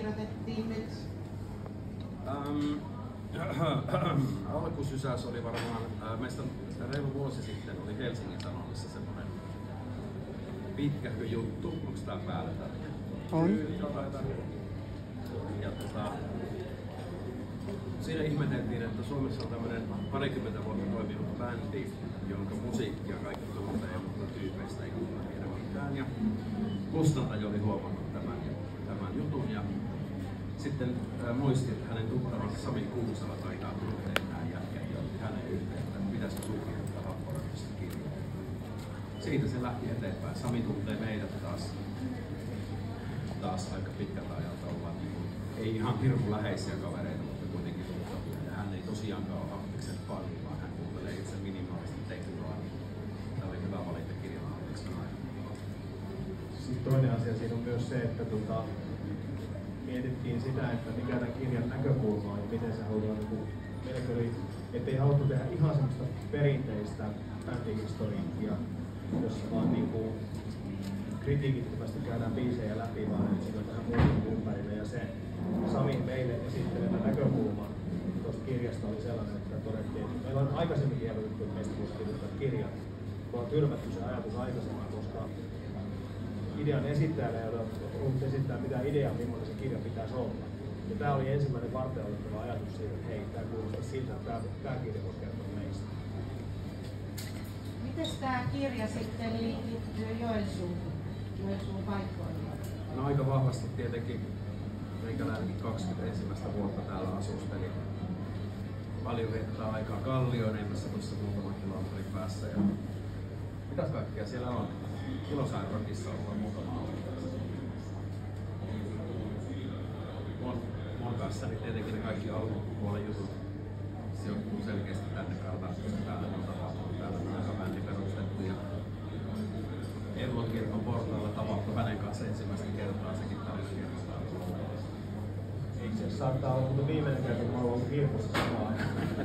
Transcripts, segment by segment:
kirjoitettiin nyt? Alkusysäys oli varmaan, meistä reilu vuosi sitten oli Helsingin Sanomissa semmoinen pitkähkö juttu. Onko tää päällä tällä? On. Ja siinä ihmeteltiin, että Suomessa on tämmöinen parikymmentä vuotta toiminut bändi, jonka musiikkia kaikki tuntee, mutta tyypeistä ei kukaan tiedä mitään. Ja kustantaja oli huomannut tämän jutun ja sitten muisti, että hänen tuttavansa Sami Kuusela taitaa tuntea nämä jätkät ja otti hänen yhteyttä, että pitäisikö sun kirjoittaa Happoraisesta kirjaa. Siitä se lähti eteenpäin. Sami tuntee meidät taas aika pitkältä ajalta ollaan ei ihan hirveän läheisiä kavereita, mutta kuitenkin tuttavia. Ja hän ei tosiaankaan ole Happiksen fani, vaan hän kuuntelee itse minimaalista teknoa. Tämä oli hyvä valinta kirjan Happiksen aikana. Sitten toinen asia siinä on myös se, että mietittiin sitä, että mikä tämän kirjan näkökulma on ja miten se haluaa, meilläkin oli, ettei haluttu tehdä ihan semmoista perinteistä bändihistoriikkia, jossa vaan kritiikittömästi käydään biisejä läpi, vaan että siinä on vähän muuta ympärillä. Ja se Sami meille esittelemä näkökulma tuosta kirjasta oli sellainen, että todettiin, että meillä on aikaisemminkin ehdotettu, että meistä voisi kirjoittaa kirjat. Me on tyrmätty se ajatus aikaisemmin, koska idean esittäjällä ei ole ollut esittää mitään ideaa, millainen se kirja pitäisi olla. Ja tämä oli ensimmäinen varteenotettava ajatus siitä, että hei, tämä kuulostaa siltä, että tämä kirja voisi kertoa meistä. Miten tämä kirja sitten liittyy Joensuun paikkoihin? No aika vahvasti tietenkin meikäläinenkin 21 vuotta täällä asusteli. Paljon viettää aikaa Kallioniemestä tuossa muutaman kilometrin päässä. Ja mitäs kaikkea siellä on? Ilosain Rockissa ollaan muutama mun kanssa niin tietenkin ne kaikki alkupuolen jutut sijoittuu selkeästi tänne Kartaksesta. Täällä on tapahtunut, täällä on aika bändi perustettu ja Ellon kirkon portailla tavattu hänen kanssa ensimmäistä kertaa, sekin tarina kerrotaan. Itse asiassa saattaa olla, mutta viimeinen kerta, kun mä oon ollut kirkossa samaan.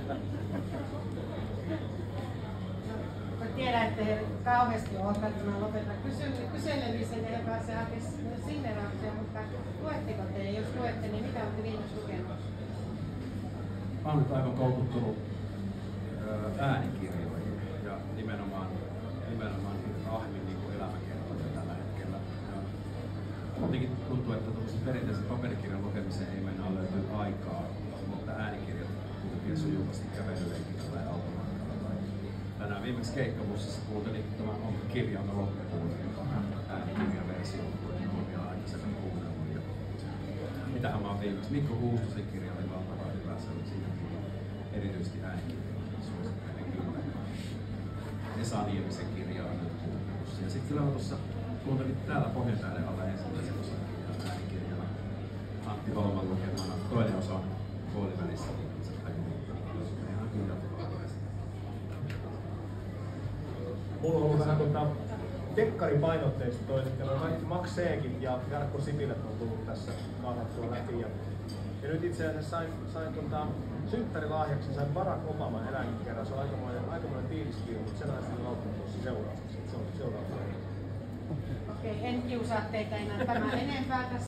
Mä tiedän, että he kauheasti odottavat, että mä lopetan kyselemisen ja pääsee hakemaan signerauksia, mutta luetteko te? Jos luette, niin mitä olette viimeksi lukenut? Mä oon nyt aivan koukuttunut äänikirjoihin ja nimenomaan Ahmin elämäkertoja tällä hetkellä. Jotenkin tuntuu, että perinteisen paperikirjan lukemiseen ei mennä löytyy aikaa, mutta äänikirjat kulkee sujuvasti kävelyleikillä tai automaatilla. Tänään viimeksi keikkabussissa kuuntelin tämän kirjan loppuun, joka on äänikirjan versio, niin olen vielä aikaisemmin kuunnellut. Ja mitähän mä oon viimeksi? Mikko Kuustosen kirja oli valtavan hyvä, se oli siinäkin erityisesti äänikirjoja suosittelen kyllä. Esa Niemisen kirja on nyt kuunnellussa. Ja sitten kyllä mä tuossa kuuntelin täällä Pohjantähden alla ensimmäisen osan äänikirjana Antti Holman lukemana. Toinen osa on puolivälissä. Ihan kyllä Mulla on ollut vähän dekkaripainotteista toiset, että Max Seekit ja Jarkko Sipilät on tullut tässä kahdattua läpi. Ja nyt itse asiassa sain synttärilahjaksi sain Barack Obaman eläinkerran. Se on aikamoinen tiiliskirja, mutta sen aikaan lauttanut tuossa seuraavassa. Se on seuraava. Okei, en kiusaa teitä enää tämän enempää tässä.